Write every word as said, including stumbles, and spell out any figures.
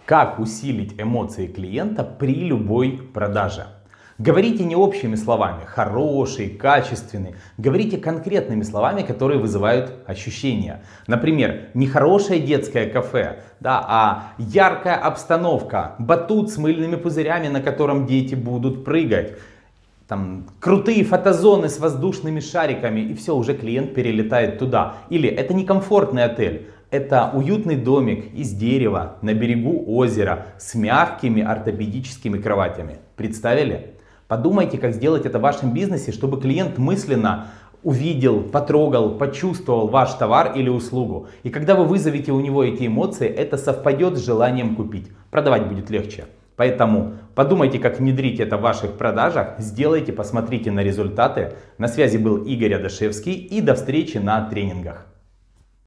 Как усилить эмоции клиента при любой продаже? Говорите не общими словами, хороший, качественный. Говорите конкретными словами, которые вызывают ощущения. Например, не хорошее детское кафе, да, а яркая обстановка, батут с мыльными пузырями, на котором дети будут прыгать. Там, крутые фотозоны с воздушными шариками, и все, уже клиент перелетает туда. Или это не комфортный отель. Это уютный домик из дерева на берегу озера с мягкими ортопедическими кроватями. Представили? Подумайте, как сделать это в вашем бизнесе, чтобы клиент мысленно увидел, потрогал, почувствовал ваш товар или услугу. И когда вы вызовете у него эти эмоции, это совпадет с желанием купить. Продавать будет легче. Поэтому подумайте, как внедрить это в ваших продажах, сделайте, посмотрите на результаты. На связи был Игорь Адашевский, и до встречи на тренингах.